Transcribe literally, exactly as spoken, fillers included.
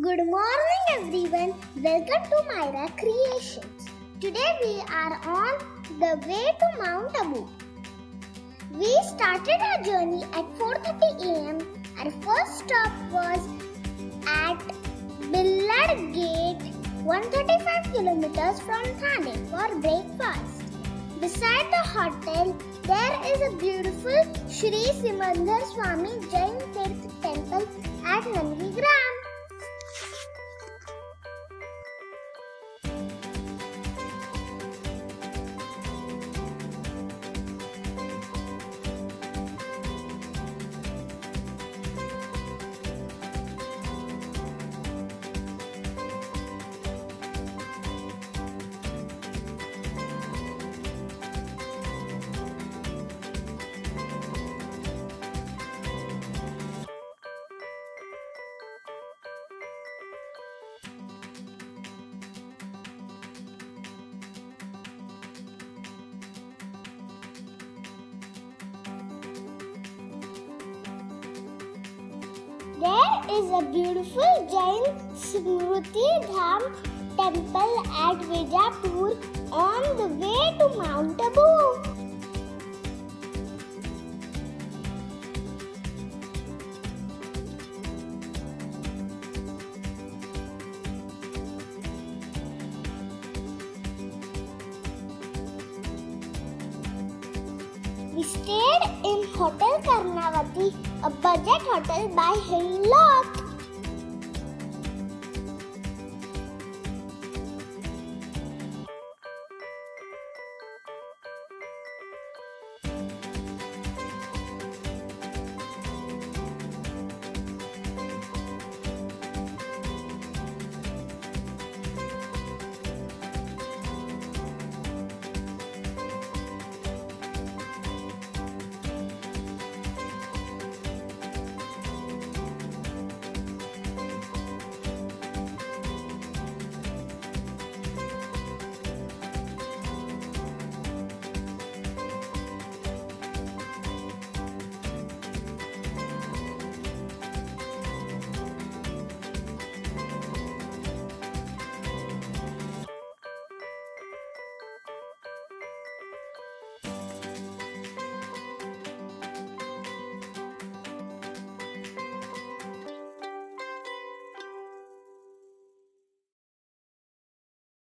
Good morning everyone, welcome to Myra Creations. Today we are on the way to Mount Abu. We started our journey at four thirty a m Our first stop was at Billard Gate, one hundred thirty-five kilometers from Thane for breakfast. Beside the hotel, there is a beautiful Shri Simandharswami Jain Tirth temple at Nandigram. There is a beautiful Jain Smruti Dham temple at Vijapur on the way to Mount Abu. We stayed in Hotel Karnavati, a budget hotel by Hill Lock.